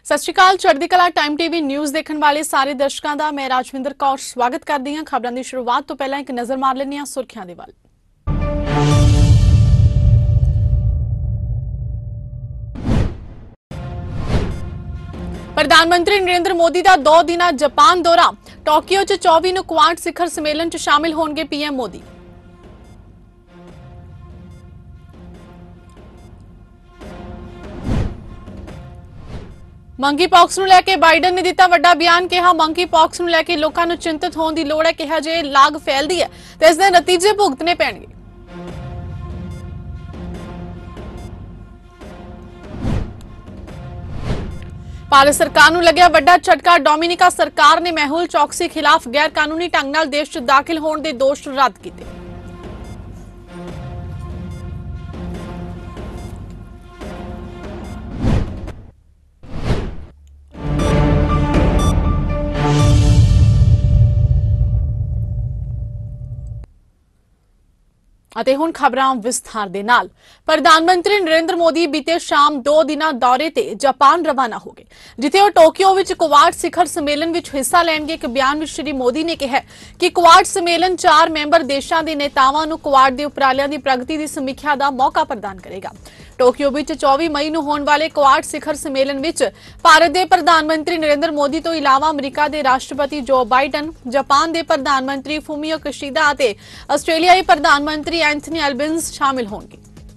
सत श्री अकाल। चढ़दी कला टाइम टीवी न्यूज़ देखने वाले सारे दर्शकों का मैं राजविंदर कौर स्वागत करती हाँ। खबरों की शुरुआत तो पहला एक नज़र मार लें सुर्खियां दे वल। प्रधानमंत्री नरेंद्र मोदी का 2 दिन जापान दौरा। टोक्यो च 24 ਨੂੰ क्वाड शिखर सम्मेलन च शामिल होंगे पीएम मोदी। मंकी पॉक्स ਨੂੰ ਲੈ ਕੇ ਬਾਈਡਨ ਨੇ ਦਿੱਤਾ ਵੱਡਾ ਬਿਆਨ। ਕਿਹਾ ਮੰਕੀ ਪੌਕਸ ਨੂੰ ਲੈ ਕੇ ਲੋਕਾਂ ਨੂੰ ਚਿੰਤਤ ਹੋਣ ਦੀ ਲੋੜ ਹੈ। ਕਿਹਾ ਜੇ ਲਾਗ ਫੈਲਦੀ ਹੈ ਤੇ ਇਸ ਦੇ ਨਤੀਜੇ ਭੁਗਤਣੇ ਪੈਣਗੇ। ਭਾਰਤ ਸਰਕਾਰ ਨੂੰ ਲੱਗਿਆ ਵੱਡਾ ਝਟਕਾ। ਡੋਮਿਨਿਕਾ ਸਰਕਾਰ ਨੇ ਮੈਹੁਲ ਚੌਕਸੀ ਖਿਲਾਫ ਗੈਰ ਕਾਨੂੰਨੀ ਢੰਗ ਨਾਲ ਦੇਸ਼ 'ਚ ਦਾਖਲ ਹੋਣ ਦੇ ਦੋਸ਼ ਰੱਦ ਕੀਤੇ। ਅਤੇ ਹੁਣ ਖਬਰਾਂ ਵਿਸਥਾਰ ਦੇ ਨਾਲ। ਪ੍ਰਧਾਨਮੰਤਰੀ ਨਰਿੰਦਰ ਮੋਦੀ ਬੀਤੇ ਸ਼ਾਮ 2 ਦਿਨਾਂ ਦੌਰੇ ਤੇ ਜਾਪਾਨ ਰਵਾਨਾ ਹੋ ਗਏ, ਜਿੱਥੇ ਉਹ ਟੋਕੀਓ ਵਿੱਚ ਕੁਆਡ ਸਿਖਰ ਸੰਮੇਲਨ ਵਿੱਚ ਹਿੱਸਾ ਲੈਣਗੇ। ਇੱਕ ਬਿਆਨ ਵਿੱਚ ਸ਼੍ਰੀ ਮੋਦੀ ਨੇ ਕਿਹਾ ਕਿ ਕੁਆਡ ਸੰਮੇਲਨ 4 ਮੈਂਬਰ ਦੇਸ਼ਾਂ ਦੇ ਨੇਤਾਵਾਂ ਨੂੰ ਕੁਆਡ ਦੇ ਉਪਰਾਲਿਆਂ ਦੀ ਪ੍ਰਗਤੀ ਦੀ ਸਮੀਖਿਆ ਦਾ ਮੌਕਾ ਪ੍ਰਦਾਨ ਕਰੇਗਾ। ਟੋਕੀਓ ਵਿੱਚ 24 ਮਈ ਨੂੰ ਹੋਣ ਵਾਲੇ ਕੁਆਡ ਸਿਖਰ ਸੰਮੇਲਨ ਵਿੱਚ ਭਾਰਤ ਦੇ ਪ੍ਰਧਾਨ ਮੰਤਰੀ ਨਰਿੰਦਰ ਮੋਦੀ ਤੋਂ ਇਲਾਵਾ ਅਮਰੀਕਾ ਦੇ ਰਾਸ਼ਟਰਪਤੀ ਜੋ ਬਾਈਡਨ, ਜਾਪਾਨ ਦੇ ਪ੍ਰਧਾਨ ਮੰਤਰੀ ਫੂਮੀਓ ਕਿਸ਼ੀਦਾ ਅਤੇ ਆਸਟ੍ਰੇਲੀਆਈ ਪ੍ਰਧਾਨ ਮੰਤਰੀ ਐਂਥਨੀ ਐਲਬਨਜ਼ शामिल होंगे।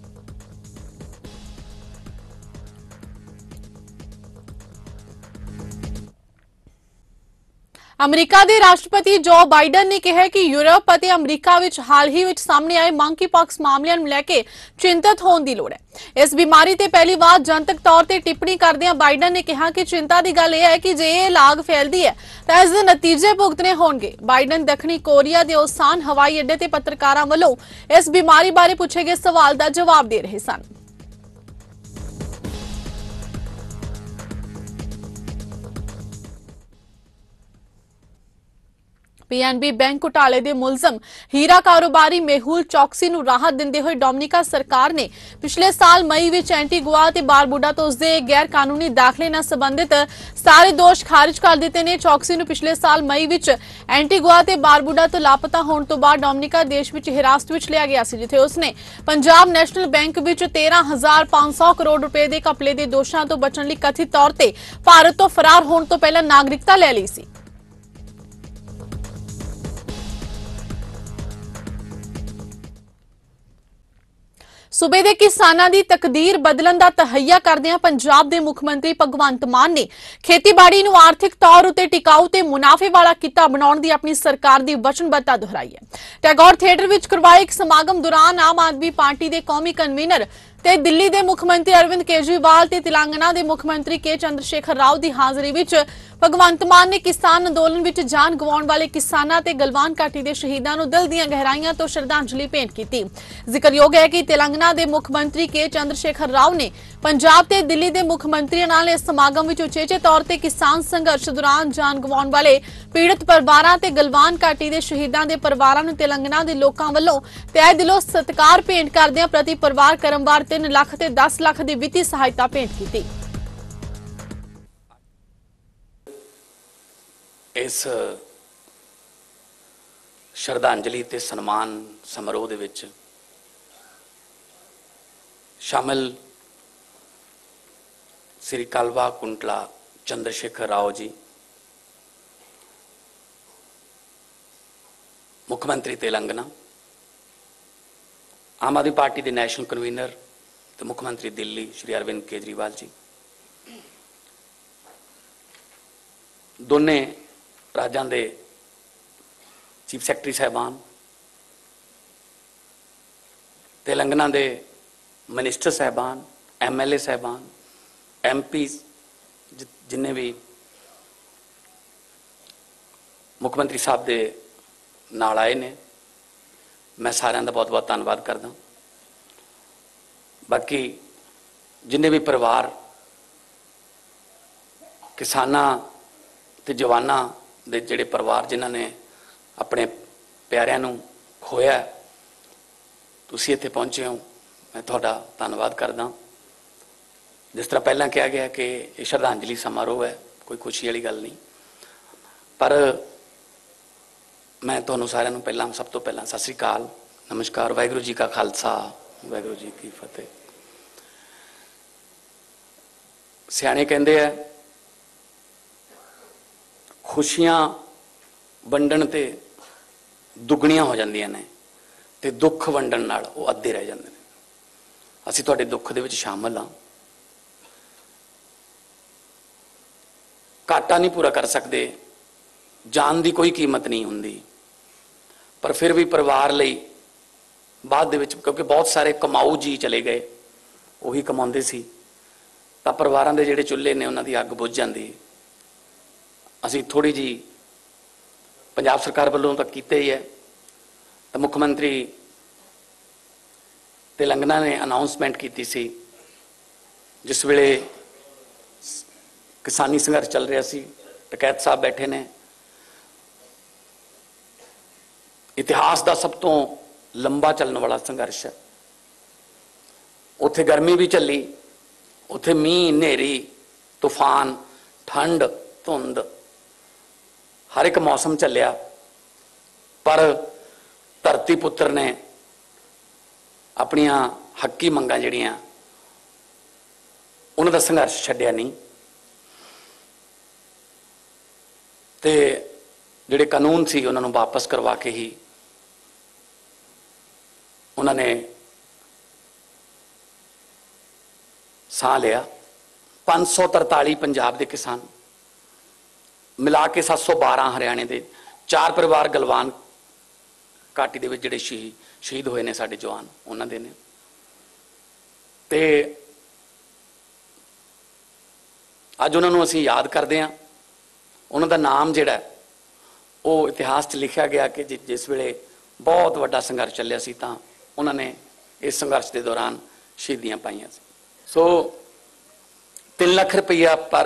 अमरीका के राष्ट्रपति जो बाइडन ने कहा कि यूरोप और अमरीका विच हाल ही विच सामने आए मंकी पॉक्स मामलों को लेके चिंतित होने की लोड़ है। इस बीमारी ते पहली बार जनतक तौर पर टिप्पणी करदे बाइडन ने कहा कि चिंता की गल यह है कि जे ये लाग फैलती है तो इसके नतीजे भुगतने होंगे। बाइडन दक्षिणी कोरिया के ओसान हवाई अड्डे ते पत्रकारों वालों इस बीमारी बारे पूछे गए सवाल का जवाब दे रहे सन। पीएनबी बैंक घोटाले के मुलजम हीरा कारोबारी मेहुल चौकसी ਨੂੰ राहत ਦਿੰਦੇ ਹੋਏ ਡੋਮਿਨਿਕਾ ਸਰਕਾਰ ਨੇ ਪਿਛਲੇ ਸਾਲ ਮਈ ਵਿੱਚ ਐਂਟੀਗੁਆ ਤੇ ਬਾਰਬੁਡਾ ਤੋਂ ਉਸਦੇ ਗੈਰ ਕਾਨੂੰਨੀ ਦਾਖਲੇ ਨਾਲ ਸੰਬੰਧਿਤ ਸਾਰੇ ਦੋਸ਼ ਖਾਰਿਜ ਕਰ ਦਿੱਤੇ ਨੇ। ਚੌਕਸੀ ਨੂੰ ਪਿਛਲੇ ਸਾਲ ਮਈ ਵਿੱਚ ਐਂਟੀਗੁਆ ਤੇ ਬਾਰਬੁਡਾ ਤੋਂ ਲਾਪਤਾ ਹੋਣ ਤੋਂ ਬਾਅਦ ਡੋਮਿਨਿਕਾ ਦੇਸ਼ ਵਿੱਚ ਹਿਰਾਸਤ ਵਿੱਚ ਲਿਆ ਗਿਆ ਸੀ, ਜਿੱਥੇ ਉਸਨੇ ਪੰਜਾਬ ਨੈਸ਼ਨਲ ਬੈਂਕ ਵਿੱਚ 13,500 ਕਰੋੜ ਰੁਪਏ ਦੇ ਘਪਲੇ ਦੇ ਦੋਸ਼ਾਂ ਤੋਂ ਬਚਣ ਲਈ ਕਥਿਤ ਤੌਰ ਤੇ ਭਾਰਤ ਤੋਂ ਫਰਾਰ ਹੋਣ ਤੋਂ ਪਹਿਲਾਂ ਨਾਗਰਿਕਤਾ ਲੈ ਲਈ ਸੀ। सूबे के किसानों की तकदीर बदलन का तहैया करदे पंजाब के मुख मंत्री भगवंत मान ने खेतीबाड़ी नूं आर्थिक तौर उत्ते टिकाऊ ते मुनाफे वाला किता बनाउण दी अपनी सरकार की वचनबद्धता दोहराई है। टैगोर थिएटर विच करवाए एक समागम दौरान आम आदमी पार्टी के कौमी कन्वीनर ते दिल्ली के मुख्यमंत्री अरविंद केजरीवाल ते तेलंगाना के मुख्यमंत्री के चंद्रशेखर राव की हाजरी विच भगवंत मान ने किसान अंदोलन विच जान गवाउण वाले किसानां ते गलवान घाटी के शहीदां नूं दिल दीआं गहराइयां तो श्रद्धांजलि भेंट की। जिक्रयोग है कि तेलंगाना के मुख्यमंत्री के चंद्रशेखर राव ने पंजाब ते दिल्ली के मुख्यमंत्रियों नाल इस समागम विच उचेचे तौर पर किसान संघर्ष दौरान जान गवाउण वाले पीड़ित परिवारां ते गलवान घाटी के शहीदां दे परिवारां नूं तेलंगाना के लोकां वल्लों तहे दिलों सत्कार भेंट करदिआं प्रति परिवार क्रमवार 3 लाख ते 10 लाख की वित्तीय सहायता भेंट की। इस श्रद्धांजलि ते सन्मान समारोह दे विच शामिल श्री कलवा कुंटला चंद्रशेखर राव जी, मुख्यमंत्री तेलंगाना, आम आदमी पार्टी के नैशनल कन्वीनर तो मुख्यमंत्री दिल्ली श्री अरविंद केजरीवाल जी, दोने राज्यों के चीफ सैकटरी साहबान, तेलंगाना के मिनिस्टर साहबान, MLA साहबान, MP जिन्हें भी मुख्यमंत्री साहब के नाल आए ने, मैं सारिਆਂ का बहुत बहुत धन्यवाद करदा। बाकी जिन्हें भी परिवार किसानां ते जवानां दे जिहड़े परिवार जिन्हां ने अपने प्यारिਆਂ ਨੂੰ खोया, तुसीं इत्थे पहुंचे हो, मैं तुहाडा धन्नवाद करदा। जिस तरह पहला कहा गया कि ये श्रद्धांजलि समारोह है, कोई खुशी वाली गल नहीं, पर मैं तुहानूं सारिआं नूं पहलां सब तो पहलां सत श्री अकाल, नमस्कार, वाहिगुरू जी का खालसा, वाहिगुरू जी की फतेह। सियाणे कहंदे आ खुशियां वंडण ते दुगणियां हो जांदियां ने ते दुख वंडण नाल वो अद्धे रह जांदे ने। असीं तुहाडे दुख दे विच शामिल हां, घाटा नहीं पूरा कर सकते, जान की कोई कीमत नहीं हुंदी, पर फिर भी परिवार लई बाद दे विच, क्योंकि बहुत सारे कमाऊ जी चले गए, उही कमाउंदे सी, तां परिवारां दे जिहड़े चुल्हे ने उन्हां दी अग बुझ जांदी। असीं थोड़ी जी पंजाब सरकार वालों तो कीते ही है, तो मुख मंत्री तेलंगाना ने अनाउंसमेंट की सी, जिस वेले किसानी संघर्ष चल रहा सी, टकैत साहब बैठे ने, इतिहास का सब तो लंबा चलने वाला संघर्ष है। उत्थे गर्मी भी चली, उत्थे मीह नेरी तूफान ठंड धुंध हर एक मौसम चलिया, पर धरती पुत्र ने अपनियां हक्की मंगां जिहड़ियां उन्हां दा संघर्ष छड्डिया नहीं, ते जिहड़े कानून सी उन्हां नूं वापस करवा के ही उन्होंने साह लिया। 543 पंजाब के किसान मिला के 712 हरियाणे के, 4 परिवार गलवान घाटी दे विच जिहड़े शहीद होए ने साडे जवान, उन्हां दे ने। ते अज उन्हां नूं असीं याद करदे हां। उन्हां दा नाम जिहड़ा वो इतिहास च लिखिया गया कि जिस वेले बहुत वड्डा संघर्ष चलिया सी, तां उन्होंने इस संघर्ष के दौरान शहीदियां पाइयां सी। सो 3 लाख रुपया पर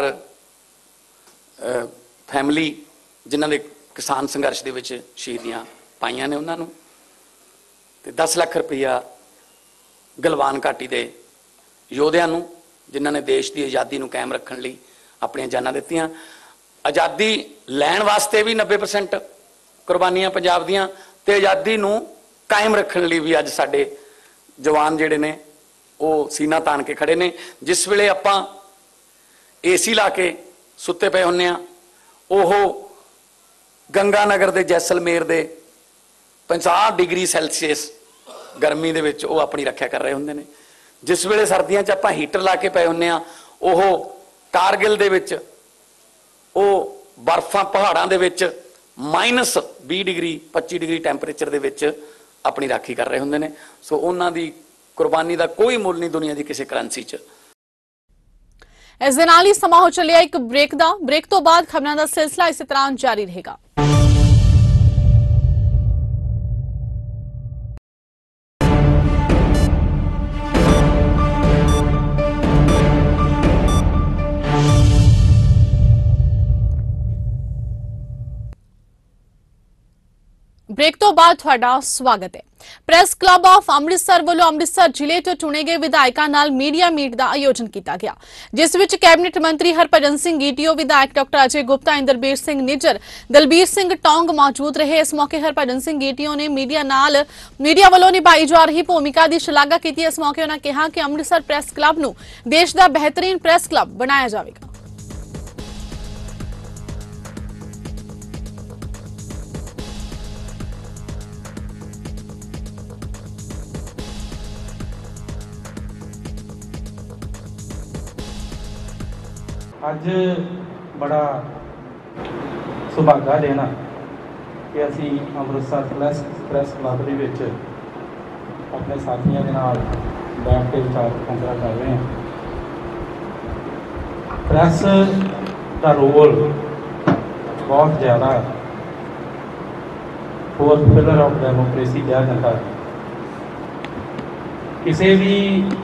फैमिली जिन्हां दे किसान संघर्ष दे विच शहीदियां पाइयां ने उन्हां नूं, ते 10 लाख रुपया गलवान घाटी के योधियां नूं जिन्हां ने देश की आज़ादी नूं कायम रखण लई अपणियां जानां दित्तियां। आज़ादी लैण वास्ते भी 90% कुर्बानियां पंजाब दियां, ते आज़ादी नूं कायम रखण लई भी अज साडे जवान जिहड़े ने वो सीना तान के खड़े ने। जिस वेले आपां AC ला के सुत्ते पे हुंदे आ, ओह गंगानगर दे जैसलमेर दे 50 डिग्री सैल्सीयस गर्मी दे विच वो अपनी रखिया कर रहे हुंदे ने। जिस वेले सर्दियां च आपां हीटर ला के पे हुंदे आ, ओह कारगिल दे विच वो बर्फां पहाड़ां दे विच -20 डिग्री 25 डिग्री टैंपरेचर दे विच अपनी राखी कर रहे हुंदे ने। सो उन्हां दी कुर्बानी का कोई मुल नहीं दुनिया की किसी करंसी च। इस दे नाल ही समा हो चलिया एक ब्रेक दा। ब्रेक तो बाद खबरां दा सिलसिला इस तरह जारी रहेगा। ब्रेक तो बाद तुहाडा स्वागत है। प्रेस क्लब ऑफ अमृतसर वालों अमृतसर जिले तो चुने गए विधायकों नाल मीडिया मीट का आयोजन किया गया, जिस विच कैबिनेट मंत्री हरभजन सिंह ईटीओ, विधायक डॉक्टर अजय गुप्ता, इंद्रबीर सिंह निज्जर, दलबीर सिंह टोंग मौजूद रहे। इस मौके हरभजन सिंह ईटीओ ने मीडिया वालों निभाई जा रही भूमिका की शलाघा की। इस मौके उन्होंने कहा कि अमृतसर प्रेस क्लब नूं देश का बेहतरीन प्रेस क्लब बनाया जाएगा। अज बड़ा सुभागा देना कि असी अमृतसर प्रेस क्लब के विच अपने साथियों के नाल बैठ के विचार वटांदरा कर रहे हैं। प्रेस का रोल बहुत ज़्यादा फोर्थ पिलर ऑफ डेमोक्रेसी कहा जाता है। किसी भी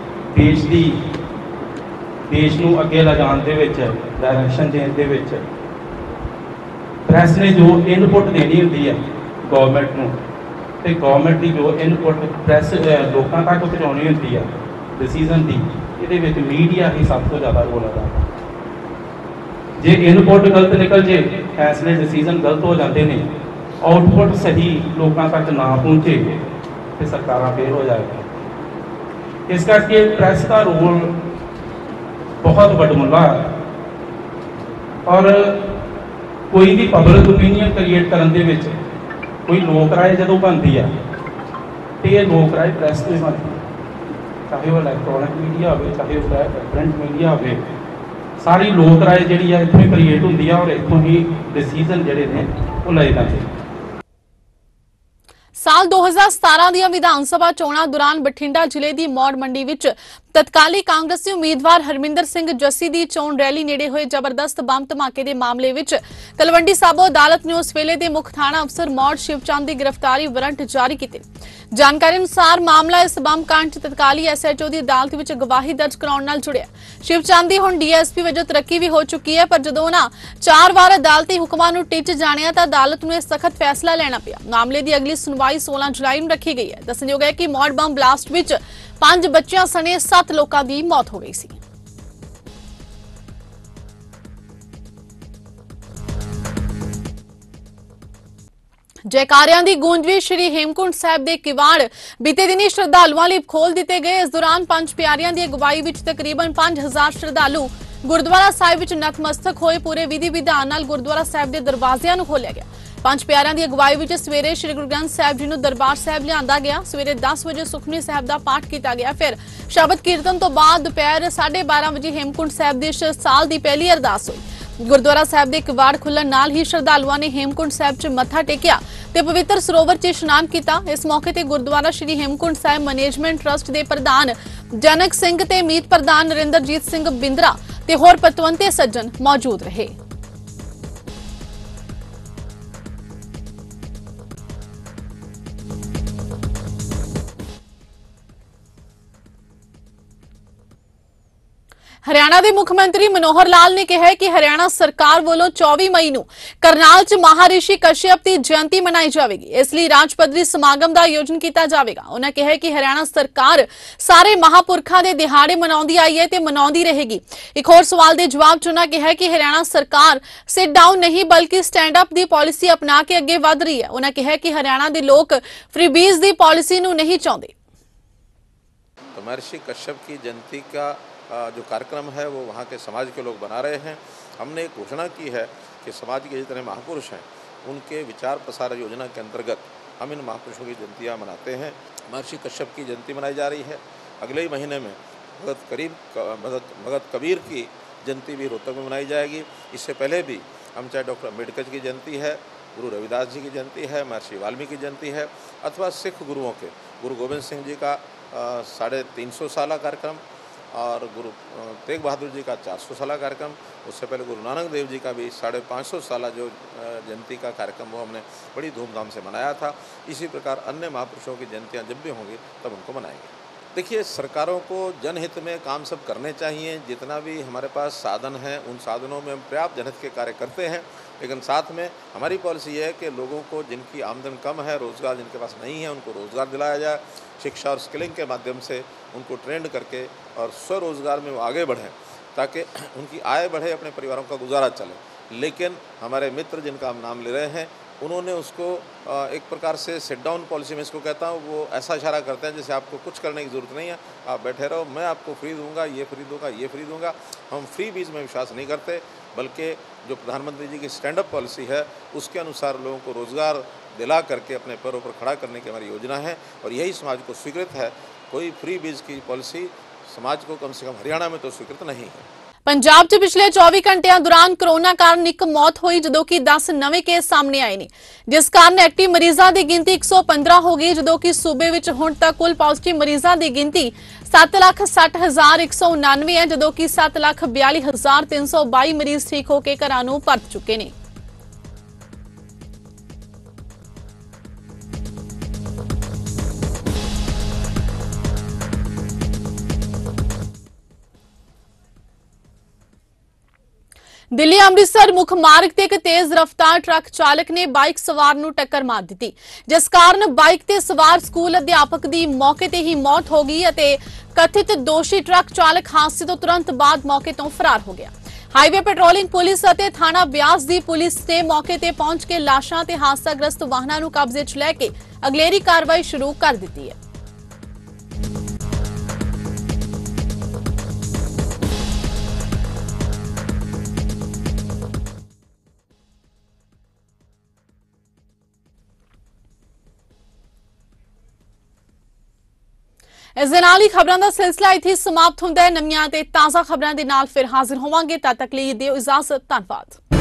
देश नूं अगे ले जाण दे विच, डायरैक्शन देण दे विच प्रेस ने जो इनपुट देनी होंदी है गवर्नमेंट नूं, ते गवर्नमेंट की जो इनपुट प्रेस लोगों तक पहुँचानी होंदी है डिसीजन की, ਇਹਦੇ ਵਿੱਚ ਮੀਡੀਆ ਹੀ ਸਭ ਤੋਂ ਜ਼ਿਆਦਾ ਰੋਲ ਅਦਾ ਕਰਦਾ। ਜੇ ਇਨਪੁਟ ਗਲਤ ਨਿਕਲ ਜੇ, ਫੈਸਲੇ ਡਿਸੀਜਨ ਗਲਤ ਹੋ ਜਾਂਦੇ ਨੇ, ਆਊਟਪੁੱਟ ਸਹੀ ਲੋਕਾਂ ਤੱਕ ਨਾ ਪਹੁੰਚੇ ਤੇ ਸਰਕਾਰਾਂ ਫੇਲ ਹੋ ਜਾਏਗੀ। ਇਸ ਕਰਕੇ ਪ੍ਰੈਸ ਦਾ ਰੋਲ ਬਹੁਤ ਵੱਡਮੁੱਲਾ ਹੈ ਔਰ ਕੋਈ ਵੀ ਪਬਲਿਕ ਓਪੀਨੀਅਨ ਕ੍ਰੀਏਟ ਕਰਨ ਦੇ ਵਿੱਚ ਕੋਈ ਲੋਕ ਰਾਏ ਜਦੋਂ ਬਣਦੀ ਆ ਤੇ ਇਹ ਲੋਕ ਰਾਏ ਪ੍ਰੈਸ ਤੋਂ ਹੀ ਬਣਦੀ, ਚਾਹੇ ਉਹ ਇਲੈਕਟ੍ਰੋਨਿਕ ਮੀਡੀਆ ਹੋਵੇ, ਚਾਹੇ ਉਹ ਪ੍ਰਿੰਟ ਮੀਡੀਆ ਹੋਵੇ, ਸਾਰੀ ਲੋਕ ਰਾਏ ਜਿਹੜੀ ਆ ਇੱਥੋਂ ਹੀ ਕ੍ਰੀਏਟ ਹੁੰਦੀ ਆ ਔਰ ਇੱਥੋਂ ਹੀ ਡਿਸੀਜਨ ਜਿਹੜੇ ਨੇ ਉਹ ਲਏ ਜਾਂਦੇ। ਸਾਲ 2017 ਦੀਆਂ ਵਿਧਾਨ ਸਭਾ ਚੋਣਾਂ ਦੌਰਾਨ ਬਠਿੰਡਾ ਜ਼ਿਲ੍ਹੇ ਦੀ ਮੌੜ ਮੰਡੀ ਵਿੱਚ ਤਤਕਾਲੀ ਕਾਂਗਰਸੀ ਉਮੀਦਵਾਰ ਹਰਮਿੰਦਰ ਸਿੰਘ ਜੱਸੀ ਦੀ ਚੋਣ ਰੈਲੀ ਨੇੜੇ ਹੋਏ ਜ਼ਬਰਦਸਤ ਬੰਬ ਧਮਾਕੇ ਦੇ ਮਾਮਲੇ ਵਿੱਚ ਤਲਵੰਡੀ ਸਾਬੋ ਅਦਾਲਤ ਨੇ ਉਸ ਵੇਲੇ ਦੇ ਮੁੱਖ ਥਾਣਾ ਅਫਸਰ ਮੌੜ ਸ਼ਿਵਚੰਦ ਦੀ ਗ੍ਰਿਫਤਾਰੀ ਵਾਰੰਟ ਜਾਰੀ ਕੀਤੇ। ਜਾਣਕਾਰੀ ਅਨੁਸਾਰ ਮਾਮਲਾ ਇਸ ਬੰਬ ਕਾਂਡ 'ਚ ਤਤਕਾਲੀ ਐਸਐਚਓ ਦੀ ਅਦਾਲਤ ਵਿੱਚ ਗਵਾਹੀ ਦਰਜ ਕਰਾਉਣ ਨਾਲ ਜੁੜਿਆ। ਸ਼ਿਵਚੰਦ ਦੀ ਹੁਣ ਡੀਐਸਪੀ ਵਜੋਂ ਤਰੱਕੀ ਵੀ ਹੋ ਚੁੱਕੀ ਹੈ, ਪਰ ਜਦੋਂ ਉਹਨਾਂ 4 ਵਾਰ ਅਦਾਲਤੀ ਹੁਕਮਾਂ ਨੂੰ ਟਿੱਚ ਜਾਣਿਆ ਤਾਂ ਅਦਾਲਤ ਨੂੰ ਇਹ ਸਖਤ ਫੈਸਲਾ ਲੈਣਾ ਪਿਆ। ਮਾਮਲੇ ਦੀ ਅਗਲੀ ਸੁਣਵਾਈ 16 ਜੁਲਾਈ ਨੂੰ ਰੱਖੀ ਗਈ ਹੈ। ਦੱਸਣਯੋਗ ਹੈ ਕਿ ਮੌੜ ਬੰਬ ਬਲਾਸਟ ਵਿੱਚ 5 ਬੱਚਿਆਂ ਸਣੇ 7 ਲੋਕਾਂ ਦੀ ਮੌਤ ਹੋ ਗਈ ਸੀ। ਜੈਕਾਰਿਆਂ ਦੀ ਗੂੰਜ ਵੀ ਸ਼੍ਰੀ ਹੇਮਕੁੰਟ ਸਾਹਿਬ ਦੇ ਕਿਵਾੜ ਬੀਤੇ ਦਿਨੀ ਸ਼ਰਧਾਲੂਆਂ ਲਈ ਖੋਲ ਦਿੱਤੇ ਗਏ। ਇਸ ਦੌਰਾਨ ਪੰਜ ਪਿਆਰਿਆਂ ਦੀ ਅਗਵਾਈ ਵਿੱਚ ਤਕਰੀਬਨ 5000 ਸ਼ਰਧਾਲੂ ਗੁਰਦੁਆਰਾ ਸਾਹਿਬ ਵਿੱਚ ਨਤਮਸਤਕ ਹੋਏ। ਪੂਰੇ ਵਿਧੀ ਵਿਧਾਨ ਨਾਲ ਗੁਰਦੁਆਰਾ ਸਾਹਿਬ ਦੇ ਦਰਵਾਜ਼ਿਆਂ ਨੂੰ ਖੋਲ੍ਹਿਆ ਗਿਆ। ਪੰਜ ਪਿਆਰਿਆਂ ਦੀ ਅਗਵਾਈ ਵਿੱਚ ਸਵੇਰੇ ਸ਼੍ਰੀ ਗੁਰੂ ਗ੍ਰੰਥ ਸਾਹਿਬ ਜੀ ਨੂੰ ਦਰਬਾਰ ਸਾਹਿਬ ਲਿਆਂਦਾ ਗਿਆ। ਸਵੇਰੇ 10 ਵਜੇ ਸੁਖਮਨੀ ਸਾਹਿਬ ਦਾ ਪਾਠ ਕੀਤਾ ਗਿਆ। ਫਿਰ ਸ਼ਬਦ ਕੀਰਤਨ ਤੋਂ ਬਾਅਦ ਦੁਪਹਿਰ 12:30 ਵਜੇ ਹੇਮਕੁੰਟ ਸਾਹਿਬ ਦੇ ਸਾਲ ਦੀ ਪਹਿਲੀ ਅਰਦਾਸ ਹੋਈ। ਗੁਰਦੁਆਰਾ ਸਾਹਿਬ ਦੇ ਕਿਵਾੜ ਖੁੱਲਣ ਨਾਲ ਹੀ ਸ਼ਰਧਾਲੂਆਂ ਨੇ ਹੇਮਕੁੰਟ ਸਾਹਿਬ 'ਚ ਮੱਥਾ ਟੇਕਿਆ ਤੇ ਪਵਿੱਤਰ ਸਰੋਵਰ 'ਚ ਇਸ਼ਨਾਨ ਕੀਤਾ। ਇਸ ਮੌਕੇ ਤੇ ਗੁਰਦੁਆਰਾ ਸ਼੍ਰੀ ਹੇਮਕੁੰਟ ਸਾਹਿਬ ਮੈਨੇਜਮੈਂਟ ਟਰਸਟ ਦੇ ਪ੍ਰਧਾਨ ਜਨਕ ਸਿੰਘ ਤੇ ਮੀਤ ਪ੍ਰਧਾਨ ਨਰਿੰਦਰਜੀਤ ਸਿੰਘ ਬਿੰਦਰਾ ਤੇ ਹੋਰ ਪਤਵੰਤੇ ਸੱਜਣ ਮੌਜੂਦ ਰਹੇ। ਹਰਿਆਣਾ ਦੇ ਮੁੱਖ ਮੰਤਰੀ ਮਨੋਹਰ ਲਾਲ ਨੇ ਕਿਹਾ ਕਿ ਹਰਿਆਣਾ ਸਰਕਾਰ ਵੱਲੋਂ 24 ਮਈ ਨੂੰ ਕਰਨਾਲ 'ਚ ਮਹਾਰਿਸ਼ੀ ਕਸ਼ਯਪ ਦੀ ਜਯੰਤੀ ਮਨਾਈ ਜਾਵੇਗੀ। ਇਸ ਲਈ ਰਾਜ ਪੱਧਰੀ ਸਮਾਗਮ ਦਾ ਆਯੋਜਨ ਕੀਤਾ ਜਾਵੇਗਾ। ਉਹਨਾਂ ਕਿਹਾ ਕਿ ਹਰਿਆਣਾ ਸਰਕਾਰ ਸਾਰੇ ਮਹਾਪੁਰਖਾਂ ਦੇ ਦਿਹਾੜੇ ਮਨਾਉਂਦੀ ਆਈ ਹੈ ਤੇ ਮਨਾਉਂਦੀ ਰਹੇਗੀ। ਇੱਕ ਹੋਰ ਸਵਾਲ ਦੇ ਜਵਾਬ 'ਚ ਉਹਨਾਂ ਕਿਹਾ ਕਿ ਹਰਿਆਣਾ ਸਰਕਾਰ ਸਿਟ ਡਾਊਨ ਨਹੀਂ ਬਲਕਿ ਸਟੈਂਡ ਅਪ ਦੀ ਪਾਲਿਸੀ ਅਪਣਾ ਕੇ ਅੱਗੇ ਵਧ ਰਹੀ ਹੈ। ਉਹਨਾਂ ਕਿਹਾ ਕਿ ਹਰਿਆਣਾ ਦੇ ਲੋਕ ਫ੍ਰੀਬੀਜ਼ ਦੀ ਪਾਲਿਸੀ ਨੂੰ ਨਹੀਂ ਚਾਹੁੰਦੇ। महर्षि कश्यप की जयंती का जो कार्यक्रम है वो वहाँ के समाज के लोग बना रहे हैं। हमने एक घोषणा की है कि समाज के जितने महापुरुष हैं उनके विचार प्रसार योजना के अंतर्गत हम इन महापुरुषों की जयंतियाँ मनाते हैं। महर्षि कश्यप की जयंती मनाई जा रही है। अगले ही महीने में भगत कबीर की जयंती भी रोहतक में मनाई जाएगी। इससे पहले भी हम चाहे डॉक्टर अम्बेडकर जी की जयंती है, गुरु रविदास जी की जयंती है, महर्षि वाल्मीकि की जयंती है, अथवा सिख गुरुओं के गुरु गोविंद सिंह जी का 350 साला कार्यक्रम और गुरु तेग बहादुर जी का 400 साला कार्यक्रम, उससे पहले गुरु नानक देव जी का भी 550 साला जो जयंती का कार्यक्रम वो हमने बड़ी धूमधाम से मनाया था। इसी प्रकार अन्य महापुरुषों की जयंतियाँ जब भी होंगी तब उनको मनाएंगे। देखिए, सरकारों को जनहित में काम सब करने चाहिए। जितना भी हमारे पास साधन हैं उन साधनों में हम पर्याप्त जनहित के कार्य करते हैं, लेकिन साथ में हमारी पॉलिसी है कि लोगों को जिनकी आमदन कम है, रोज़गार जिनके पास नहीं है, उनको रोज़गार दिलाया जाए। शिक्षा और स्किलिंग के माध्यम से उनको ट्रेंड करके और स्वरोज़गार में वो आगे बढ़ें ताकि उनकी आय बढ़े, अपने परिवारों का गुजारा चले। लेकिन हमारे मित्र जिनका हम नाम ले रहे हैं उन्होंने उसको एक प्रकार से सिट डाउन पॉलिसी में इसको कहता हूँ, वो ऐसा इशारा करते हैं जैसे आपको कुछ करने की ज़रूरत नहीं है, आप बैठे रहो, मैं आपको फ्री दूंगा, ये फ्री दूंगा, ये फ्री दूंगा। हम फ्री बीज में विश्वास नहीं करते, बल्कि जो प्रधानमंत्री जी की स्टैंड अप पॉलिसी है उसके अनुसार लोगों को रोज़गार दिला करके अपने पैरों पर खड़ा करने की हमारी योजना है और यही समाज को स्वीकृत है। कोई फ्री बीज की पॉलिसी समाज को कम से कम हरियाणा में तो स्वीकृत नहीं है। ਪੰਜਾਬ 'ਚ ਪਿਛਲੇ 24 ਘੰਟਿਆਂ ਦੌਰਾਨ ਕਰੋਨਾ ਕਾਰਨ ਇੱਕ ਮੌਤ ਹੋਈ, ਜਦੋਂ ਕਿ 10 ਨਵੇਂ ਕੇਸ ਸਾਹਮਣੇ ਆਏ ਨੇ, ਜਿਸ ਕਾਰਨ ਐਕਟਿਵ ਮਰੀਜ਼ਾਂ ਦੀ ਗਿਣਤੀ 115 ਹੋ ਗਈ, ਜਦੋਂ ਕਿ ਸੂਬੇ ਵਿੱਚ ਹੁਣ ਤੱਕ ਕੁੱਲ ਪੋਜ਼ਿਟਿਵ ਮਰੀਜ਼ਾਂ ਦੀ ਗਿਣਤੀ 7,60,199 ਹੈ, ਜਦੋਂ ਕਿ 7,42,322 ਮਰੀਜ਼ ਠੀਕ ਹੋ ਕੇ ਘਰਾਂ ਨੂੰ ਪਰਤ ਚੁੱਕੇ ਨੇ। दिल्ली ਅੰਮ੍ਰਿਤਸਰ ਮੁੱਖ ਮਾਰਗ ਤੇ ਇੱਕ ਤੇਜ਼ ਰਫ਼ਤਾਰ ਟਰੱਕ ਚਾਲਕ ਨੇ ਬਾਈਕ ਸਵਾਰ ਨੂੰ ਟੱਕਰ ਮਾਰ ਦਿੱਤੀ, ਜਿਸ ਕਾਰਨ ਬਾਈਕ ਤੇ ਸਵਾਰ ਸਕੂਲ ਅਧਿਆਪਕ ਦੀ ਮੌਕੇ ਤੇ ਹੀ ਮੌਤ ਹੋ ਗਈ ਅਤੇ ਕਥਿਤ ਦੋਸ਼ੀ ਟਰੱਕ ਚਾਲਕ ਹਾਦਸੇ ਤੋਂ ਤੁਰੰਤ ਬਾਅਦ ਮੌਕੇ ਤੋਂ ਫਰਾਰ ਹੋ ਗਿਆ। ਹਾਈਵੇ ਪੈਟਰੋਲਿੰਗ ਪੁਲਿਸ ਅਤੇ ਥਾਣਾ ਬਿਆਸ ਦੀ ਪੁਲਿਸ ਨੇ ਮੌਕੇ ਤੇ ਪਹੁੰਚ ਕੇ ਲਾਸ਼ਾਂ ਤੇ ਹਾਦਸਾਗ੍ਰਸਤ ਵਾਹਨਾਂ ਨੂੰ ਕਬਜ਼ੇ 'ਚ ਲੈ ਕੇ ਅਗਲੇਰੀ ਕਾਰਵਾਈ ਸ਼ੁਰੂ ਕਰ ਦਿੱਤੀ ਹੈ। इस दे नाल ही खबरों का सिलसिला इत्थे समाप्त हुंदा है। नवीं ते ताज़ा खबरों के नाल फिर हाजिर होवांगे। तद तक लिए दिओ इजाजत। धन्नवाद।